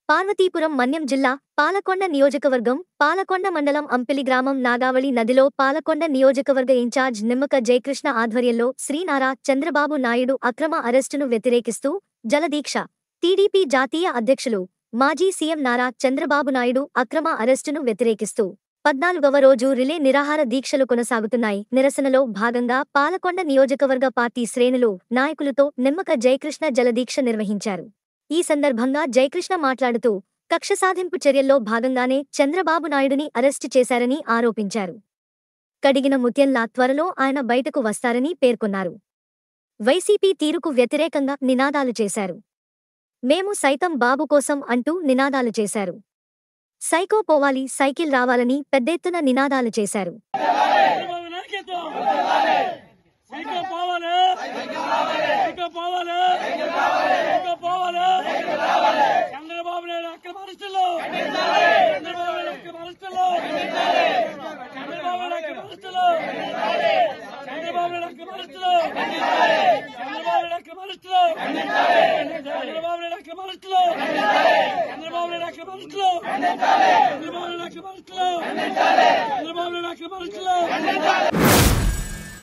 పార్వతీపురం మన్యం జిల్లా పాలకొండ నియోజకవర్గం పాలకొండ మండలం అంపిలి గ్రామం నాగావళి నదిలో పాలకొండ నియోజకవర్గ ఇన్ఛార్జ్ నిమ్మక జయకృష్ణ ఆధ్వర్యంలో శ్రీ నారా చంద్రబాబు నాయుడు అక్రమ అరెస్టును వ్యతిరేకిస్తూ జలదీక్ష టీడీపీ జాతీయ అధ్యక్షులు మాజీ సీఎం నారా చంద్రబాబు నాయుడు అక్రమ అరెస్టును వ్యతిరేకిస్తూ 14వ రోజు రిలే నిరాహార దీక్షలు కొనసాగుతున్నాయి. నిరసనలో భాగంగా పాలకొండ నియోజకవర్గ పార్టీ శ్రేణులు నాయకులతో నిమ్మక జయకృష్ణ జలదీక్ష నిర్వహించారు. ఈ సందర్భంగా జయకృష్ణ మాట్లాడుతూ కక్ష సాధింపు చర్యల్లో భాగంగానే చంద్రబాబు నాయుడుని అరెస్టు చేశారని ఆరోపించారు. కడిగిన ముత్యంలా త్వరలో ఆయన బయటకు వస్తారని పేర్కొన్నారు. వైసీపీ తీరుకు వ్యతిరేకంగా నినాదాలు చేశారు. మేము సైతం బాబు కోసం అంటూ నినాదాలు చేశారు. సైకో పోవాలి, సైకిల్ రావాలని పెద్దెత్తున నినాదాలు చేశారు. చంద్రబాబు